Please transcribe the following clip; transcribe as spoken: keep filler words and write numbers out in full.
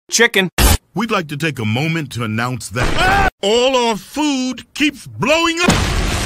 Chicken. We'd like to take a moment to announce that all our food keeps blowing up.